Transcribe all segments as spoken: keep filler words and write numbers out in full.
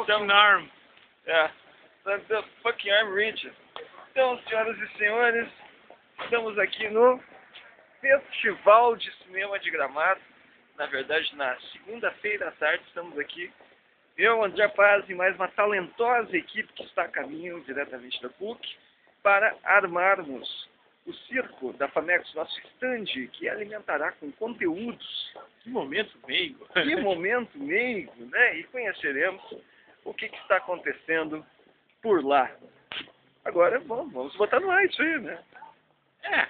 fucking arm. É, the fucking arm region. Então, senhoras e senhores, estamos aqui no Festival de Cinema de Gramado. Na verdade, na segunda-feira à tarde, estamos aqui. Eu, André Paz e mais uma talentosa equipe que está a caminho diretamente da P U C para armarmos o circo da Famex, nosso stand, que alimentará com conteúdos. Que momento meigo. Que momento meigo, né? E conheceremos o que, que está acontecendo por lá. Agora, vamos, vamos botar no ar isso aí, né? É.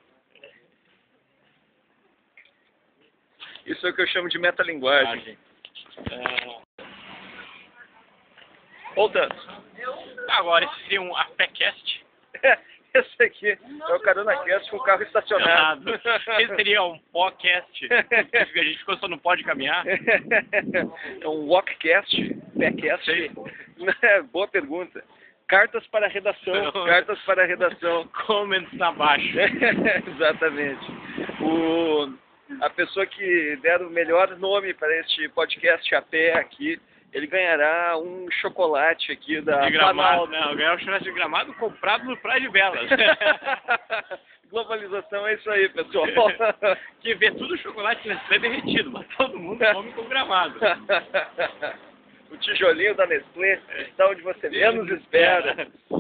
Isso é o que eu chamo de metalinguagem. É... Voltando. Agora, esse seria um APCast. Esse aqui é o CaronaCast com o carro estacionado. Esse seria um podcast. A gente ficou só não pode caminhar. É um Walkcast, Pecast. Boa pergunta. Cartas para a redação. Cartas para a redação. Comments abaixo. Exatamente. O, a pessoa que der o melhor nome para este podcast a pé aqui, ele ganhará um chocolate aqui da de Gramado. Não, ganhar um chocolate de Gramado comprado no Praia de Belas. Globalização é isso aí, pessoal. Que vê tudo chocolate Nestlé derretido, mas todo mundo come com Gramado. O tijolinho da Nestlé está onde você menos espera.